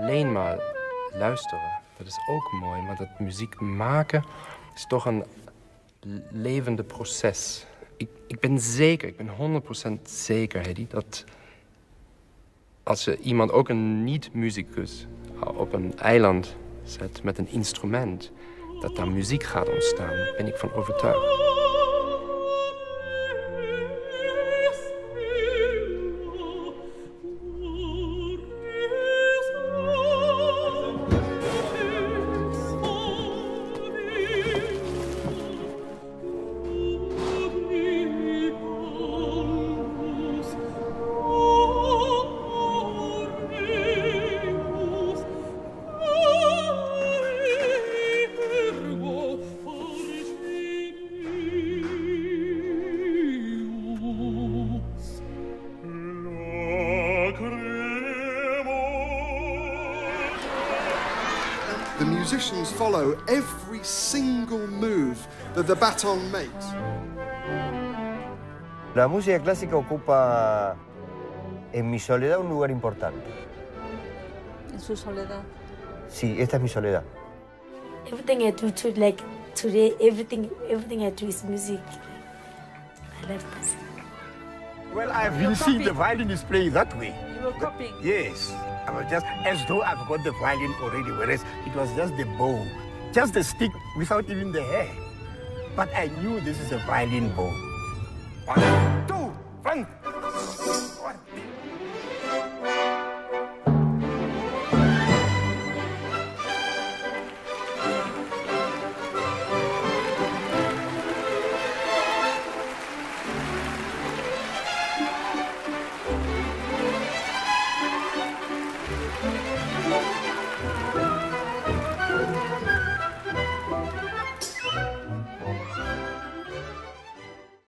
alleen maar luisteren, dat is ook mooi. Maar dat muziek maken is toch een levende proces. Ik ben zeker, ik ben 100% zeker, Hedy, dat als je iemand, ook een niet-muzikus, op een eiland zet met een instrument, dat daar muziek gaat ontstaan. Daar ben ik van overtuigd. The musicians follow every single move that the baton makes. La música clásica ocupa en mi soledad un lugar importante. ¿En su soledad? Sí, esta es mi soledad. Everything I do today, everything I do is music. I love this. Well, I've been seeing the violinist play that way. You were copying? Yes. I was just as though I've got the violin already, whereas it was just the bow, just the stick without even the hair. But I knew this is a violin bow.